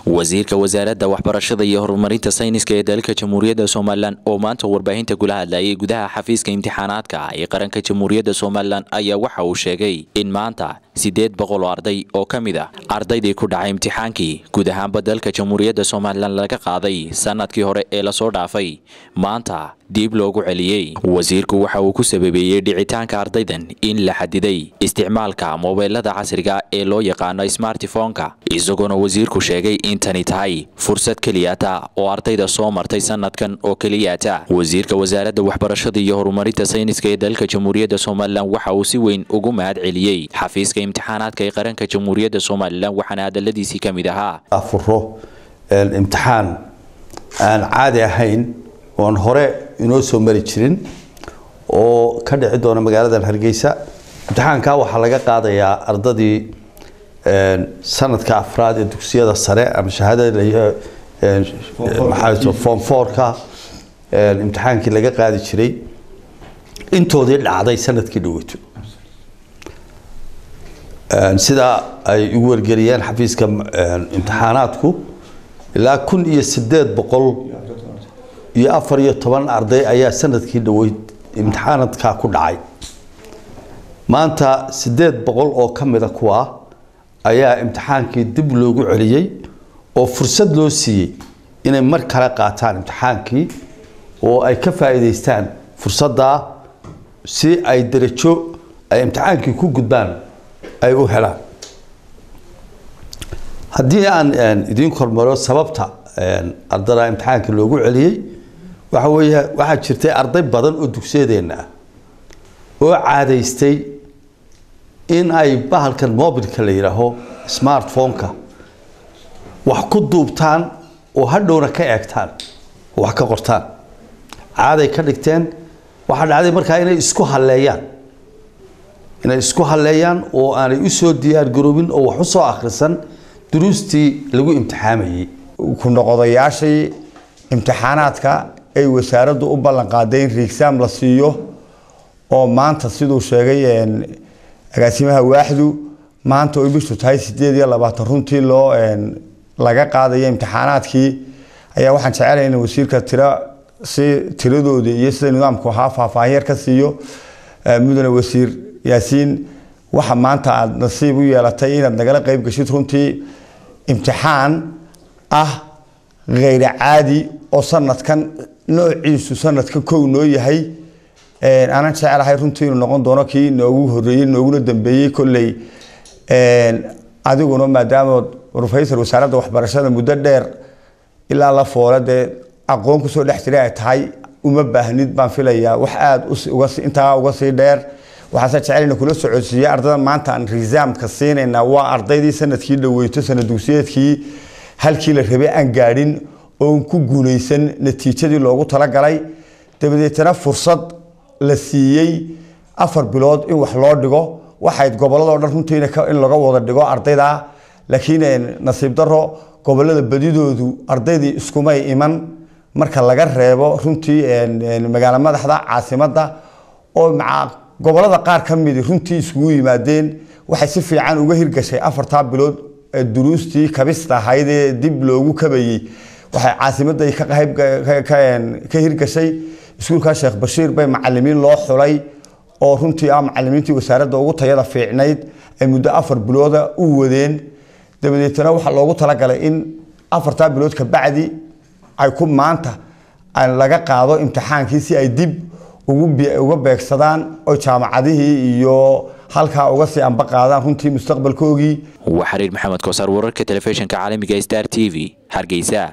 wasiirka wasaaradda waxbarashada iyo horumarinta sayniska ee dalka Jamhuuriyadda Soomaaliland oo maanta warbaahinta kula hadlayay gudaha xafiiska imtixaanaadka ee qaranka Jamhuuriyadda Soomaaliland ayaa waxa uu sheegay in maanta 800 arday oo kamid ah ardaydii ku dhacay imtixaankii guud ahaan dalka Jamhuuriyadda Soomaaliland laga qaaday sanadkii hore ee la soo dhaafay maanta dib loogu celiyay. wasiirku waxa uu ku sababeeyay dhicitaanka ardaydan in la xadiday isticmaalka mobilada casriga ee loo yaqaan smartphone-ka, isagoo wasiirku sheegay in tani tahay fursad keliyata oo ardayda soo martay sanadkan oo keliyata. wasiirka wasaaradda waxbarashada iyo horumarinta sayniska ee dalka Jamhuuriyadda Soomaaliland waxa uu si weyn ugu mahad celiyay xafiiska imtixaanaadka ee qaranka Jamhuuriyadda Soomaaliland waxaana hadaladiisii kamid ahaa afuro imtixaan aan caadi ahayn oo hore inoo soo mari jirin oo ka dhici doona magaalada Hargeysa. imtixaanka waxa laga qaadayaa ardadii sanadka afraad ee dugsiyada sare ama shahaadada form 4ka imtixaankii laga qaadi jiray intoodii dhacday sanadkii dhaweeyo sida ay ugu wargeliyeen xafiiska imtixaanaadku ilaa 1814 arday ayaa sanadkii dhaweyd imtixaanaadka ku dhacay. maanta 800 oo kamid ah kuwa ayaa imtixaankii dib loogu celiyay oo fursad loo siiyay inay mar kale qaataan imtixaankii oo ay ka faa'iideystaan fursadda si ay darajo ay imtixaankii ku gudbaan ay u helaan. haddii aan idin kormaro sababta ardayda imtixaankii loogu celiyay waxa jirtay arday badan oo dugsiyadeena ah oo caadaystay in ay bahalkan mobilka la yiraahdo smartphone-ka wax ku duubtaan oo hadhowna ka eegtaan wax ka qortaan caaday ka dhigteen waxa dhacday markaa inay isku haleeyaan oo aanay u soo diyaar garoobin oo wax u soo akhrisan duruustii lagu imtixaamayay. ku noqodayaashii imtixaanaadka ay wasaaraddu u ballan qaaday in exam la siiyo oo maanta sidoo sheegay agaasimaha waaxdu maanta oo bishu tahay 8 runtii loo laga qaaday imtixaanaadkii ayaa waxaan jecelahay in wasiirka tiradooda iyo sida nidaamku ahaa faahfaahin ka siiyo. mudane wasiir yaasiin waxa maanta aad nasiib u yeelatay inaad nagala qayb gashid runtii imtixaan غير عادي oo sanadkan noociisu sanadka koow noo yahay. aanan jecelahay runtii inuu noqon doono kii noogu horeeyay nooguna dambeeyay kolley adiguna maadaama professor wasaaradda waxbarashada muddo dheer ilaa la foolade aqoon ku soo dhex jiray ay tahay uma baahnid baan filayaa wax aad uga sii dheer. waxaan jecelahay kula socodsiiyay ardayda maanta aan exam-ka siinayna waa ardaydii sanadkii dhaweeyay sanad dugsiyeedkii halkii la rabay aan gaadhin oo ku guuleysan natiijadii loogu tala galay dabadeetna fursad la siiyay 4 bilood in wax loo dhigo waxay gobolada dhan runtii in laga wada dhigo ardayda laakiin nasiib daro gobolada badidoodu ardaydii iskumay iman marka laga reebo runtii magaalada madaxda caasimadda oo gobolada qaar kamid runtii isugu yimaadeen waxay si fiican uga hirgashay 4 bilood duruustii kabista ahayd ee dib loogu kabayay waxay caasimadda ka hirgashay. iskuulka Sheekh Bashiir bay macallimiin loo xulay oo runtii macallimiintii wasaaradda ugu tayada fiicnayd ay muddo 4 bilood u wadeen dabadeetna waxa loogu tala galay in 4 bilood ka bacdi ay ku maanta aan laga qaado imtixaankii si ay dib ugu beegsadaan oo jaamacadihii iyo halka uga sii amba qaadaan runtii mustaqbalkoogii. وحرير محمد كوثر ورك تلفزيون كعالمي Star TV Hargeysa.